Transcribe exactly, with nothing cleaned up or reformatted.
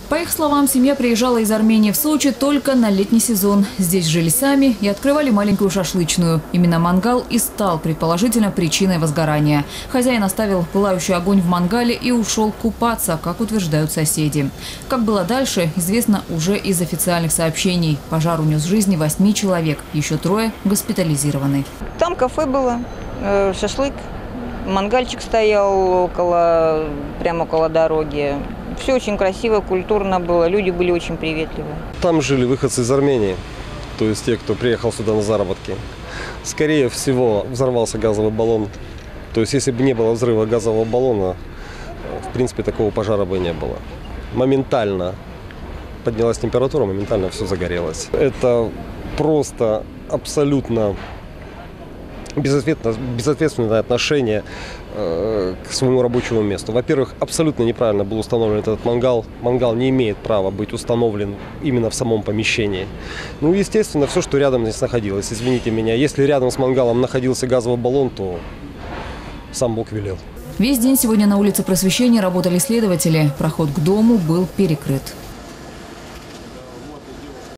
По их словам, семья приезжала из Армении в Сочи только на летний сезон. Здесь жили сами и открывали маленькую шашлычную. Именно мангал и стал, предположительно, причиной возгорания. Хозяин оставил пылающий огонь в мангале и ушел купаться, как утверждают соседи. Как было дальше, известно уже из официальных сообщений. Пожар унес жизни восьми человек, еще трое госпитализированы. Там кафе было, шашлык, мангальчик стоял около, прямо около дороги. Все очень красиво, культурно было, люди были очень приветливые. Там жили выходцы из Армении, то есть те, кто приехал сюда на заработки. Скорее всего, взорвался газовый баллон. То есть если бы не было взрыва газового баллона, в принципе, такого пожара бы не было. Моментально поднялась температура, моментально все загорелось. Это просто абсолютно безответственное, безответственное отношение э, к своему рабочему месту. Во-первых, абсолютно неправильно был установлен этот мангал. Мангал не имеет права быть установлен именно в самом помещении. Ну, естественно, все, что рядом здесь находилось. Извините меня, если рядом с мангалом находился газовый баллон, то сам Бог велел. Весь день сегодня на улице Просвещения работали следователи. Проход к дому был перекрыт.